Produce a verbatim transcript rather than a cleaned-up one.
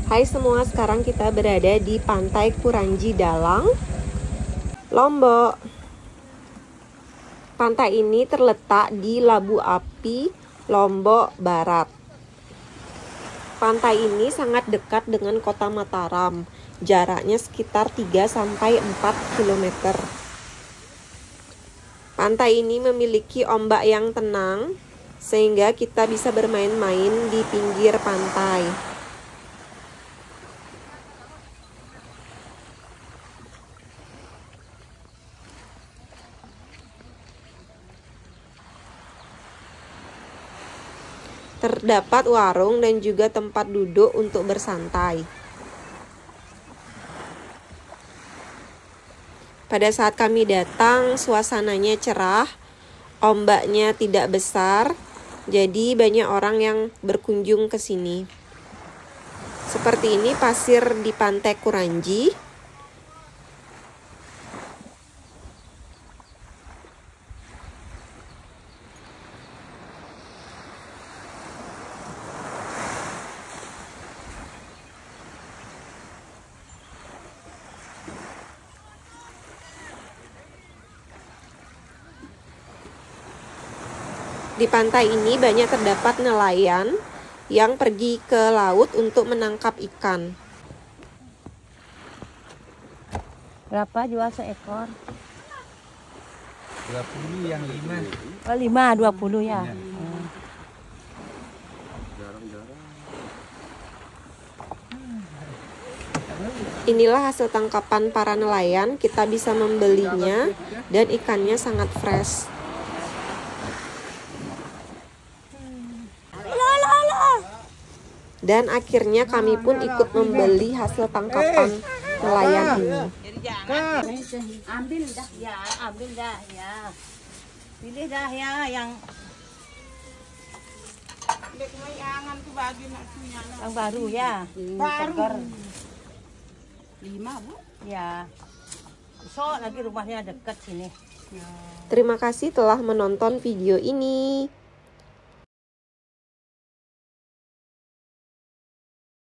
Hai semua, sekarang kita berada di Pantai Kuranji Dalang, Lombok. Pantai ini terletak di Labu Api, Lombok Barat. Pantai ini sangat dekat dengan kota Mataram, jaraknya sekitar tiga sampai empat kilometer. Pantai ini memiliki ombak yang tenang, sehingga kita bisa bermain-main di pinggir pantai. Terdapat warung dan juga tempat duduk untuk bersantai. Pada saat kami datang, suasananya cerah, ombaknya tidak besar, jadi banyak orang yang berkunjung ke sini. Seperti ini pasir di Pantai Kuranji. Di pantai ini banyak terdapat nelayan yang pergi ke laut untuk menangkap ikan. Berapa jual seekor? dua puluh yang lima. Oh, lima, dua puluh ya. Ya. Hmm. Inilah hasil tangkapan para nelayan. Kita bisa membelinya dan ikannya sangat fresh. Dan akhirnya kami pun ikut membeli hasil tangkapan nelayan ini. Ambil dah ya, ambil dah ya. Pilih dah ya yang yang baru ya. Baru. Lima bu? Ya. So lagi rumahnya dekat sini. Terima kasih telah menonton video ini.